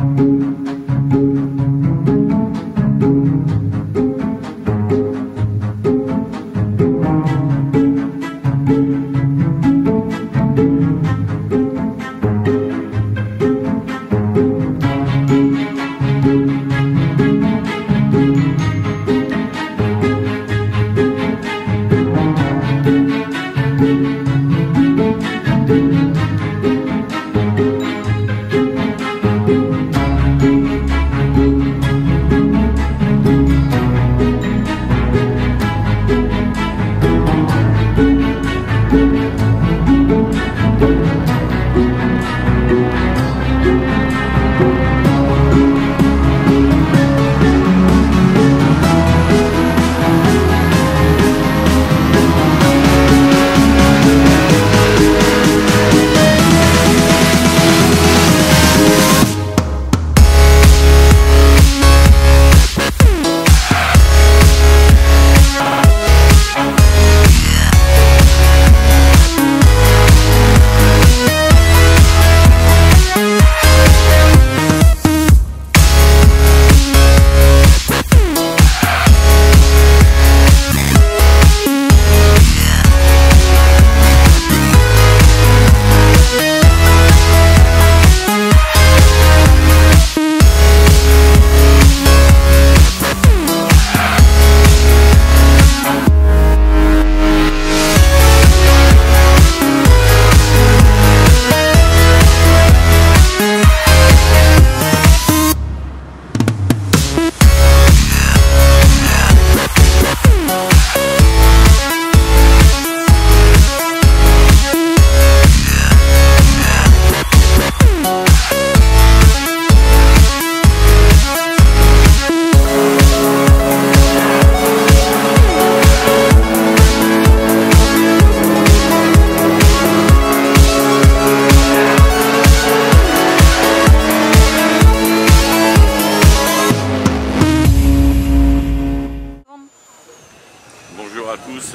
Bonjour à tous,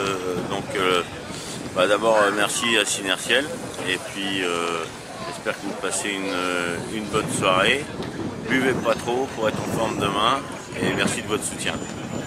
d'abord merci à SynerCIel et puis j'espère que vous passez une bonne soirée. Buvez pas trop pour être en forme demain et merci de votre soutien.